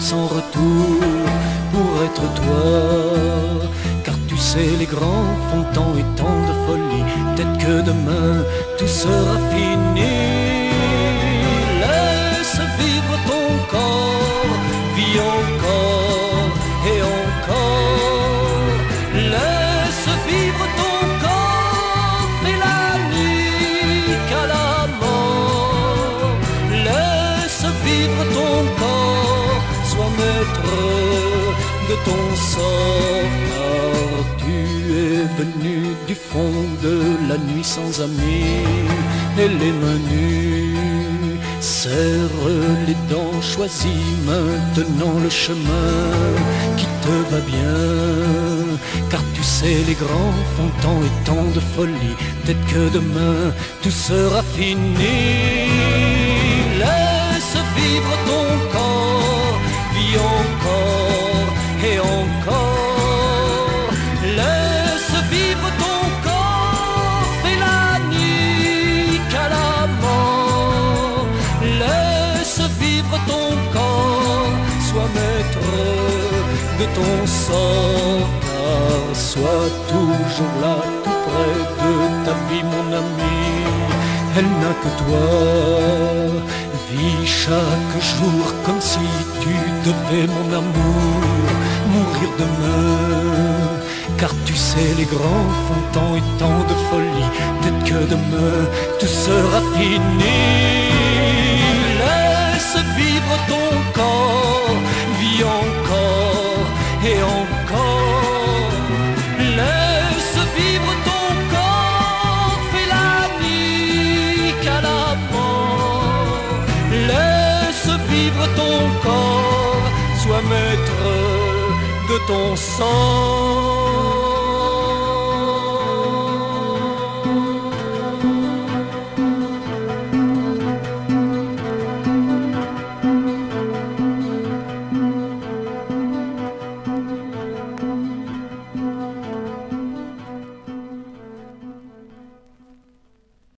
sans retour pour être toi. Car tu sais, les grands font tant et tant de folie, peut-être que demain tout sera fini. Laisse vivre ton corps, vis encore et encore. Laisse vivre ton corps, fais la nuit qu'à la mort. Laisse vivre ton corps, sois maître de ton sort. Car tu es venu du fond de la nuit sans amis et les mains nues. Serre les dents, choisis maintenant le chemin qui te va bien. Car tu sais, les grands font tant et tant de folie, peut-être que demain tout sera fini. Laisse vivre ton corps, vis encore et encore. Laisse vivre ton corps, fais la nuit qu'à la mort. Laisse vivre ton corps, sois maître de ton sort. Car sois toujours là, tout près de ta vie, mon ami. Elle n'a que toi. Vis chaque jour comme si tu devais, mon amour, mourir demain. Car tu sais, les grands font tant et tant de folie, peut-être que demain tout sera fini. Laisse vivre ton corps, vis encore et encore. Laisse vivre ton corps, fais la nuit qu'à la mort. Laisse vivre ton corps, sois maître de ton sang.